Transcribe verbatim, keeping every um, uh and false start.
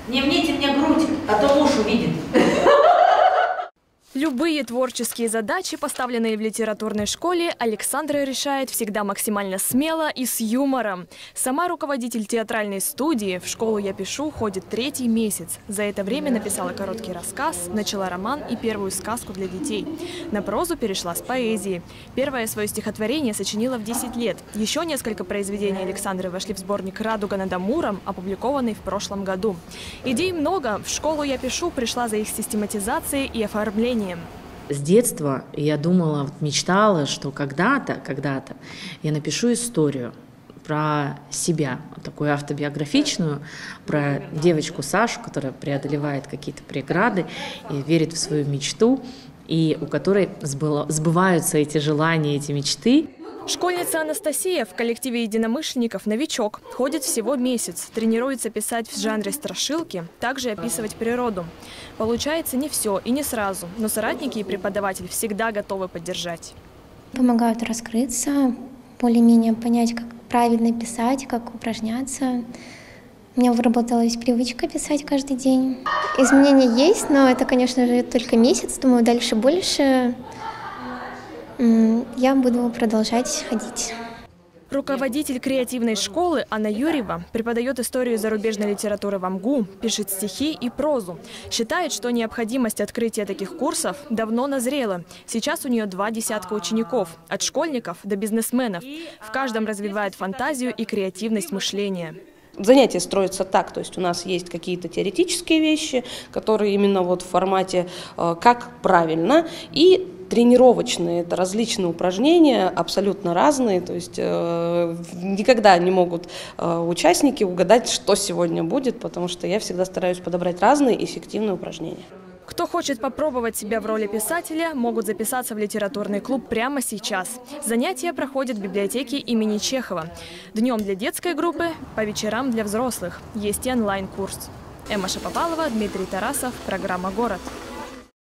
Не мните мне грудь, а то муж увидит. Любые творческие задачи, поставленные в литературной школе, Александра решает всегда максимально смело и с юмором. Сама руководитель театральной студии. В школу «Я пишу» ходит третий месяц. За это время написала короткий рассказ, начала роман и первую сказку для детей. На прозу перешла с поэзии. Первое свое стихотворение сочинила в десять лет. Еще несколько произведений Александры вошли в сборник «Радуга над Амуром», опубликованный в прошлом году. Идей много. В школу «Я пишу» пришла за их систематизацией и оформлением. С детства я думала, вот мечтала, что когда-то, когда-то я напишу историю про себя, такую автобиографичную, про девочку Сашу, которая преодолевает какие-то преграды и верит в свою мечту, и у которой сбываются эти желания, эти мечты. Школьница Анастасия в коллективе единомышленников новичок. Ходит всего месяц. Тренируется писать в жанре страшилки, также описывать природу. Получается не все и не сразу, но соратники и преподаватель всегда готовы поддержать. Помогают раскрыться, более-менее понять, как правильно писать, как упражняться. У меня выработалась привычка писать каждый день. Изменения есть, но это, конечно же, только месяц. Думаю, дальше больше. Я буду продолжать ходить. Руководитель креативной школы Анна Юрьева преподает историю зарубежной литературы в МГУ, пишет стихи и прозу. Считает, что необходимость открытия таких курсов давно назрела. Сейчас у нее два десятка учеников, от школьников до бизнесменов. В каждом развивает фантазию и креативность мышления. Занятия строятся так, то есть у нас есть какие-то теоретические вещи, которые именно вот в формате э, «как правильно», и тренировочные, это различные упражнения, абсолютно разные, то есть э, никогда не могут э, участники угадать, что сегодня будет, потому что я всегда стараюсь подобрать разные эффективные упражнения. Кто хочет попробовать себя в роли писателя, могут записаться в литературный клуб прямо сейчас. Занятия проходят в библиотеке имени Чехова. Днем для детской группы, по вечерам для взрослых. Есть и онлайн-курс. Эмма Шаповалова, Дмитрий Тарасов, программа «Город».